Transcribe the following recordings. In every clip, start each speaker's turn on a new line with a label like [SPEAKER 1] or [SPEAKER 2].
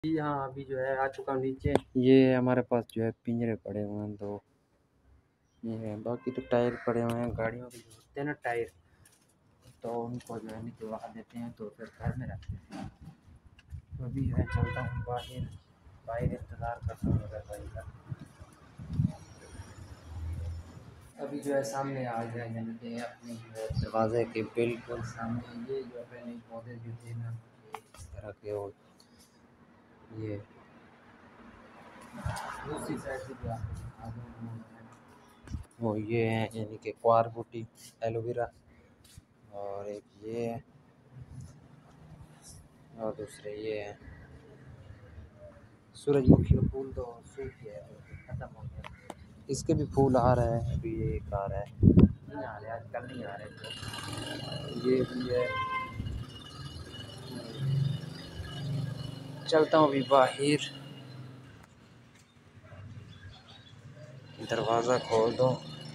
[SPEAKER 1] जी हाँ, अभी जो है आ चुका हूँ नीचे। ये हमारे पास जो है पिंजरे पड़े हुए हैं 2। ये है, बाकी तो टायर पड़े हुए हैं गाड़ियों के जो होते हैं ना टायर, तो उनको जो है निकलवा देते हैं तो फिर घर में रखते हैं। तो अभी जो है चलता हूँ बाहर, बाहर इंतज़ार करता हूँ मेरे भाई का। अभी जो है सामने आ गया, यानी कि अपने जो है दरवाजे के बिल्कुल सामने। ये जो है पहले पौधे जो थे ना, ये इस तरह के, और ये दूसरी साइड से जो वो ये है, यानी कि क्वार बूटी, एलोवेरा, और एक ये है, और दूसरे ये है सूरजमुखी का फूल। तो सूख गया है, खत्म हो गया। इसके भी फूल आ रहे हैं, अभी ये एक आ रहा है, नहीं आ रहे आजकल, नहीं आ रहे तो ये भी है। चलता हूँ अभी बाहर, दरवाज़ा खोल दो।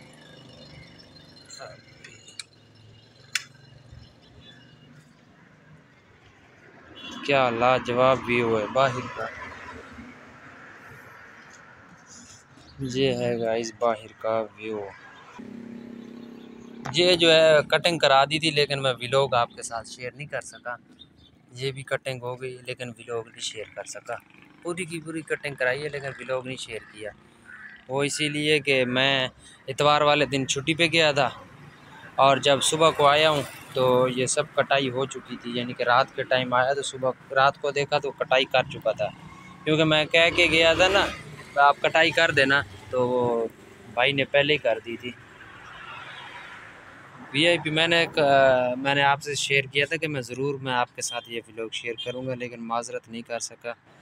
[SPEAKER 1] क्या लाजवाब व्यू है बाहर का। ये है गाइस बाहर का व्यू। ये जो है कटिंग करा दी थी, लेकिन मैं व्लॉग आपके साथ शेयर नहीं कर सका। ये भी कटिंग हो गई, लेकिन व्लॉग नहीं शेयर कर सका। पूरी की पूरी कटिंग कराई है, लेकिन व्लॉग नहीं शेयर किया। वो इसीलिए कि मैं इतवार वाले दिन छुट्टी पे गया था, और जब सुबह को आया हूँ तो ये सब कटाई हो चुकी थी। यानी कि रात के टाइम आया तो सुबह रात को देखा तो कटाई कर चुका था, क्योंकि मैं कह के गया था ना आप कटाई कर देना, तो वो भाई ने पहले ही कर दी थी। वीआईपी मैंने आपसे शेयर किया था कि मैं ज़रूर मैं आपके साथ ये व्लॉग शेयर करूँगा, लेकिन माजरत नहीं कर सका।